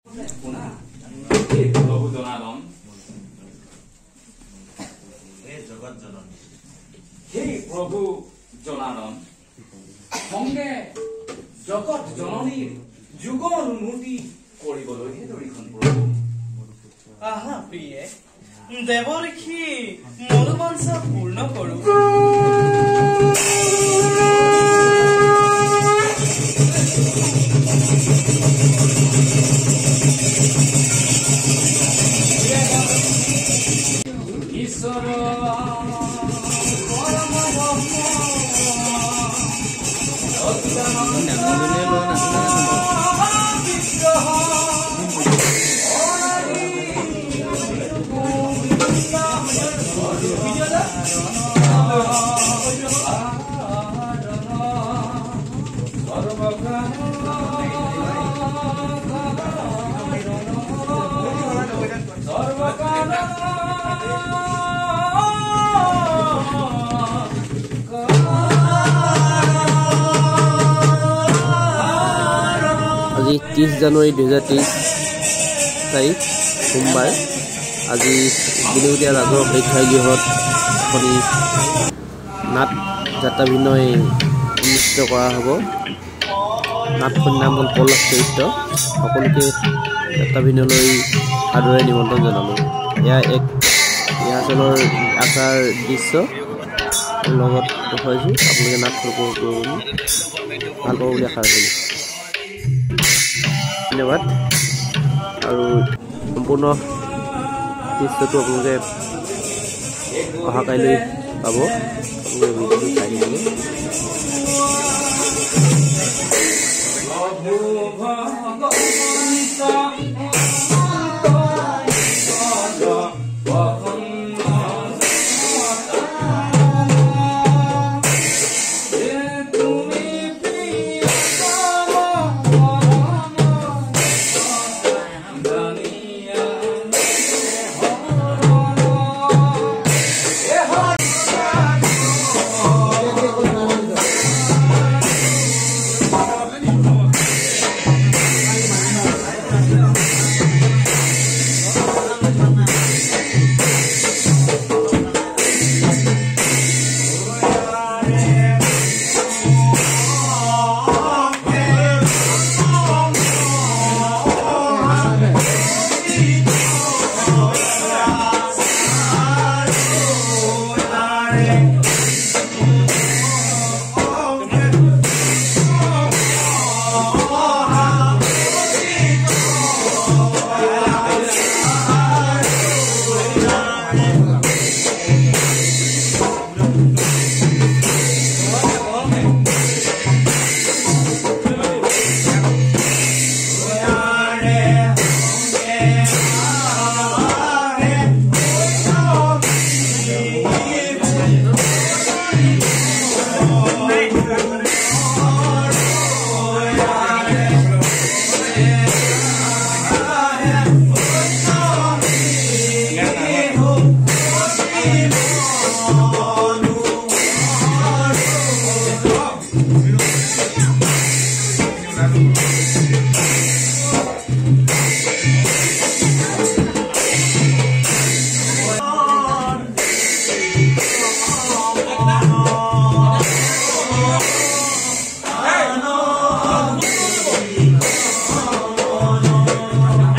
प्रभु जनार्दन हे जगत जननी हे प्रभु जनार्दन संगे जगत जननी जुगर उन्नति কৰিবলৈ দৰিখন প্ৰভু আহা প্ৰিয়ে দেৱৰীখি মোৰ বাঞ্ছা পূৰ্ণ কৰো ঈশ্বৰ আজি 30 জানুৱাৰী 2023 তাৰিখ সোমবাৰ আজি বিলুতীয়া ৰাজহুৱা প্ৰেক্ষাগৃহত খনি নাট যাত্ৰাভিনয় অনুষ্ঠিত কৰা হ'ব। নাটখনিৰ নাম হ'ল পল্লৱ চৰিত্ৰ। সকলোকে যাত্ৰাভিনয়লৈ আদৰে নিমন্ত্ৰণ জনালোঁ। এয়া এক ৰিহাৰ্চেলৰ আচাৰ দৃশ্য লগত দেখুৱাইছোঁ। আপোনালোকে নাটখন উপভোগ কৰিব ভাল পাব বুলি আশা ৰাখিলোঁ। ধন্যবাদ। আৰু সম্পূৰ্ণ দৃশ্যটো আপোনালোকে অহা কাইলৈ পাব। আপোনালোকে ভিডিঅ'টো চাই থাকিব।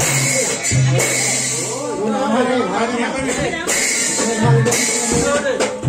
Hadi.